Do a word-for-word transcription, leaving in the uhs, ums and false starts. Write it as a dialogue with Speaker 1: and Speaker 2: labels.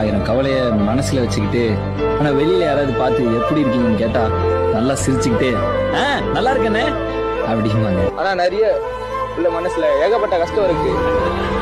Speaker 1: ஆயிரம் கவலைய மனசுல வச்சுக்கிட்டு ஆனா வெளியில யாராவது பார்த்து எப்படி இருக்கீங்கன்னு கேட்டா நல்லா சிரிச்சுக்கிட்டே ஆஹ் நல்லா இருக்கேனே அப்படிம்பாங்க.
Speaker 2: ஆனா நிறைய உள்ள மனசுல ஏகப்பட்ட கஷ்டம் இருக்கு.